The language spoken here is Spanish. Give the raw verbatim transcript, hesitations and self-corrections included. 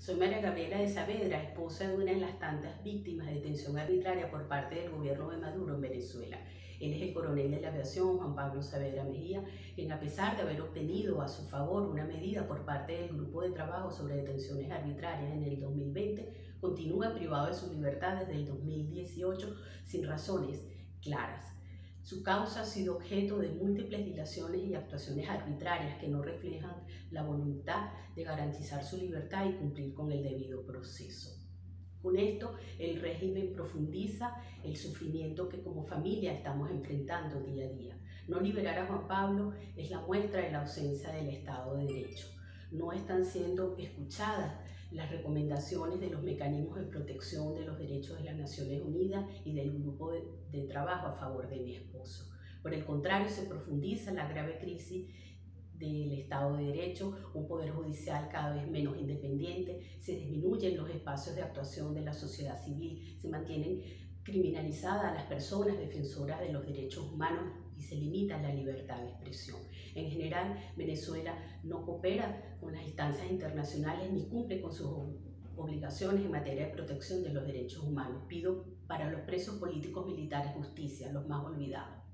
Soy María Gabriela de Saavedra, esposa de una de las tantas víctimas de detención arbitraria por parte del gobierno de Maduro en Venezuela. Él es el coronel de la aviación, Juan Pablo Saavedra Mejía, quien a pesar de haber obtenido a su favor una medida por parte del Grupo de Trabajo sobre Detenciones Arbitrarias en el dos mil veinte, continúa privado de su libertad desde el dos mil dieciocho sin razones claras. Su causa ha sido objeto de múltiples dilaciones y actuaciones arbitrarias que no reflejan la voluntad de garantizar su libertad y cumplir con el debido proceso. Con esto, el régimen profundiza el sufrimiento que como familia estamos enfrentando día a día. No liberar a Juan Pablo es la muestra de la ausencia del Estado de Derecho. No están siendo escuchadas las recomendaciones de los mecanismos de protección de los derechos de las Naciones Unidas y del grupo de, de trabajo a favor de mi esposo. Por el contrario, se profundiza la grave crisis del Estado de Derecho, un poder judicial cada vez menos independiente, se disminuyen los espacios de actuación de la sociedad civil, se mantienen criminalizadas las personas defensoras de los derechos humanos y se limita la libertad de expresión. En general, Venezuela no coopera con las instancias internacionales ni cumple con sus obligaciones en materia de protección de los derechos humanos. Pido para los presos políticos militares justicia, los más olvidados.